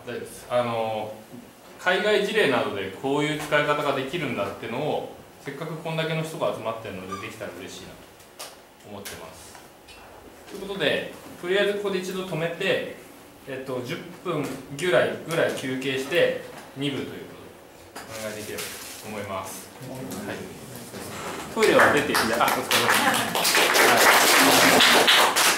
大丈夫です。海外事例などでこういう使い方ができるんだっていうのをせっかくこんだけの人が集まってるのでできたら嬉しいなと思ってます。ということで、とりあえずここで一度止めて、10分ぐらい休憩して2部ということでお願いできればと思います。はい、トイレは出て、お疲れ様です。はい